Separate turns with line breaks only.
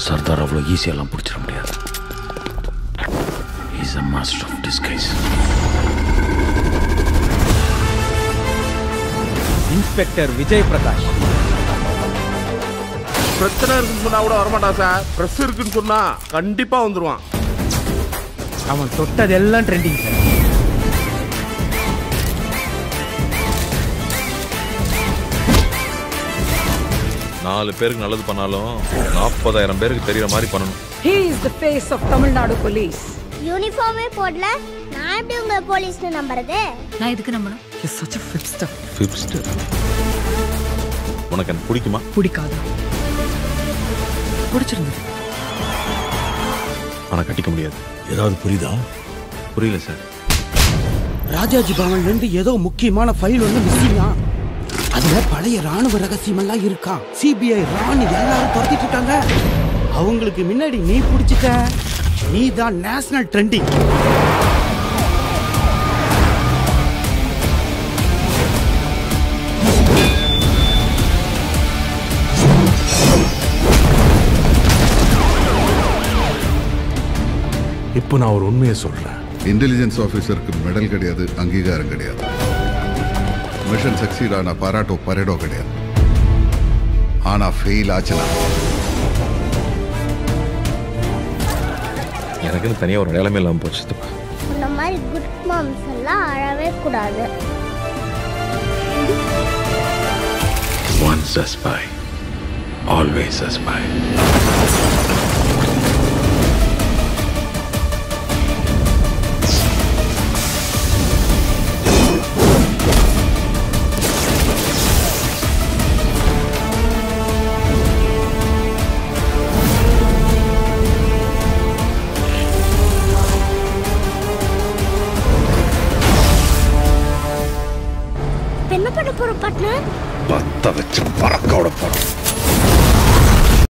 சர்தார் அவ்வளோ ஈஸியெல்லாம் பிடிச்சிட முடியாது. He is a master of disguise.
Inspector Vijay Prakash.
பிரச்சனை இருக்குன்னு சொன்னா கூட வரமாட்டான் சார். பிரஸ் இருக்குன்னு சொன்னா கண்டிப்பா வந்துருவான்.
அவன் தொட்டதெல்லாம் ட்ரெண்டிங் சார்.
நாலு பேருக்கு நல்லது பண்ணாலும் 40,000 பேருக்கு தெரியற மாதிரி பண்ணணும்.
He is the face of Tamil Nadu police.
யூனிஃபார்மே போடல, நான் எப்படி உங்க போலீஸ்னு நம்புறது?
நான் எதுக்கு நம்பணும்? He is such a fipster.
Fipster. உனக்கு என்ன பிடிக்குமா?
பிடிக்காது. பிடிச்சிருந்தது.
ஆனா கட்டிக்க முடியாது.
ஏதாவது புரியுதா?
புரியல சார்.
ராஜாஜி பவன்ல இருந்து ஏதோ முக்கியமான ஃபைல் ஒன்று மிஸ்ஸிங்கா. அதுல பழைய ராணுவ ரகசியம் எல்லாம் இருக்கா. சிபிஐ ராணி எல்லாரும் துரத்திட்டு இருக்காங்க. அவங்களுக்கு முன்னாடி நீ பிடிச்சிட்ட. நீ தான் நேஷனல் ட்ரெண்டிங்.
இப்போ நான் ஒரு உண்மையை சொல்றேன்.
இன்டெலிஜென்ஸ் ஆஃபீஸருக்கு மெடல் கிடையாது, அங்கீகாரம் கிடையாது. மிஷன் சக்சீட் ஆனா பாராட்டோ பரேடோ கிடையாது. ஆனா ஃபெயில் ஆச்சுனா
எனக்குன்னு தனியாக ஒரு நிலைமை இல்லாமல் போச்சு.
இந்த மாதிரி குட் மாம்ஸ் எல்லாம் அழவே கூடாது.
Once a spy, always a spy.
என்ன பண்ண போறோம் பார்ட்னர்?
பத்த வச்சு பறக்க விட போறோம்.